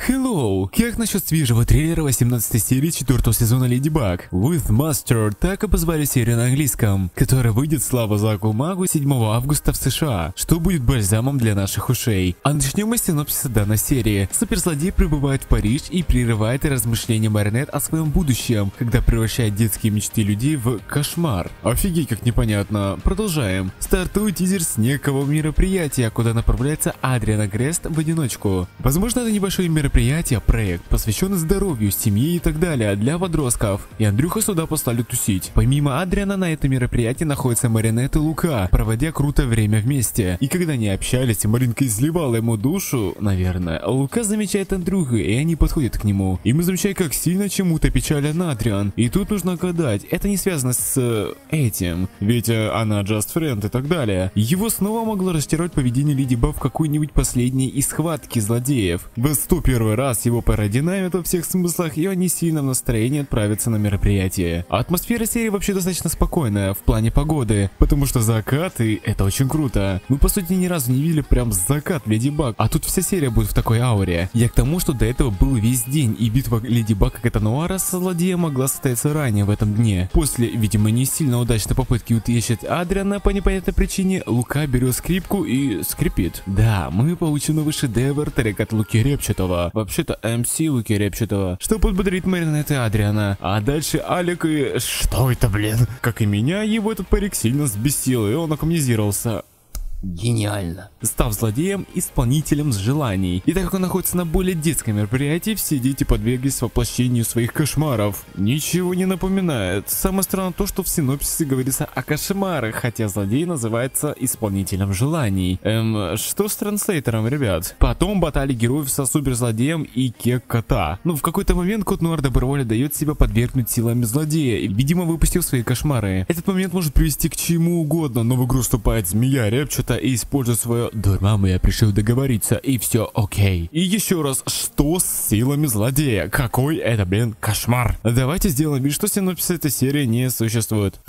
Hello! Как насчет свежего трейлера 18 серии 4 сезона Леди Баг? With Master, так и позвали серию на английском, которая выйдет, слава Заку Магу, 7 августа в США, что будет бальзамом для наших ушей. А начнем мы с синопсиса данной серии. Суперзлодей прибывает в Париж и прерывает размышления Маринет о своем будущем, когда превращает детские мечты людей в кошмар. Офигеть, как непонятно. Продолжаем. Стартует тизер с некого мероприятия, куда направляется Адриана Грест в одиночку. Возможно, это небольшое мероприятие, проект, посвященный здоровью, семье и так далее для подростков. И Андрюха сюда послали тусить. Помимо Адриана на этом мероприятии находятся Маринет и Лука, проводя крутое время вместе. И когда они общались, и Маринка изливала ему душу, наверное, Лука замечает Андрюху, и они подходят к нему. И мы замечаем, как сильно чему-то печален Адриан. И тут нужно гадать, это не связано с этим, ведь она just friend и так далее. Его снова могло растерять поведение Леди Баг в какой-нибудь последней из схватки злодеев. В 101 раз его пародинамит во всех смыслах, и он не сильно в настроении отправиться на мероприятие. Атмосфера серии вообще достаточно спокойная в плане погоды, потому что закат, и это очень круто. Мы по сути ни разу не видели прям закат Леди Баг, а тут вся серия будет в такой ауре. Я к тому, что до этого был весь день, и битва Леди Баг как это нуара со злодеем могла состояться ранее в этом дне. После, видимо, не сильно удачной попытки утащить Адриана по непонятной причине, Лука берет скрипку и скрипит. Да, мы получим новый шедевр трек от Луки Репчатого. Вообще-то МС Луки Репчатого, что подбодрит Маринет и Адриана. А дальше Алик и... Что это, блин? Как и меня, его этот парик сильно взбесил, и он аккумизировался. Гениально. Став злодеем, исполнителем желаний. И так как он находится на более детском мероприятии, все дети подверглись воплощению своих кошмаров. Ничего не напоминает. Самое странное то, что в синопсисе говорится о кошмарах, хотя злодей называется исполнителем желаний. Что с транслейтером, ребят? Потом баталии героев со суперзлодеем и Кек-кота. Но в какой-то момент Кот Нуар добровольно дает себя подвергнуть силами злодея и, видимо, выпустил свои кошмары. Этот момент может привести к чему угодно, но в игру вступает змея Репчата и использует свое «Да, мама, я пришел договориться, и все окей». И еще раз, что с силами злодея? Какой это, блин, кошмар? Давайте сделаем вид, что синопсис этой серии не существует.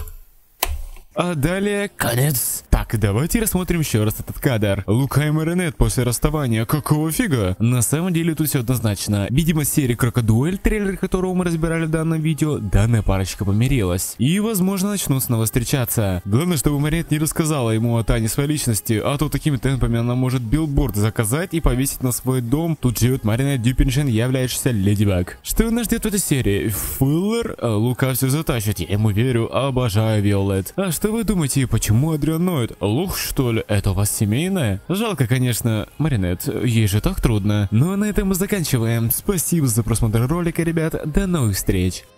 А далее конец. Так, давайте рассмотрим еще раз этот кадр. Лука и Маринет после расставания. Какого фига? На самом деле тут все однозначно. Видимо, с серии Крокодуэль, трейлер которого мы разбирали в данном видео, данная парочка помирилась. И, возможно, начнут снова встречаться. Главное, чтобы Маринет не рассказала ему о тайне своей личности, а то такими темпами она может билборд заказать и повесить на свой дом. Тут живет Маринет Дюпиншен, являющаяся Леди Баг. Что нас ждет в этой серии? Филлер? Лука все затащит, я ему верю, обожаю Виолет. А что вы думаете, почему Адриан ноет? Лух, что ли? Это у вас семейное? Жалко, конечно, Маринет, ей же так трудно. Ну а на этом мы заканчиваем. Спасибо за просмотр ролика, ребят. До новых встреч.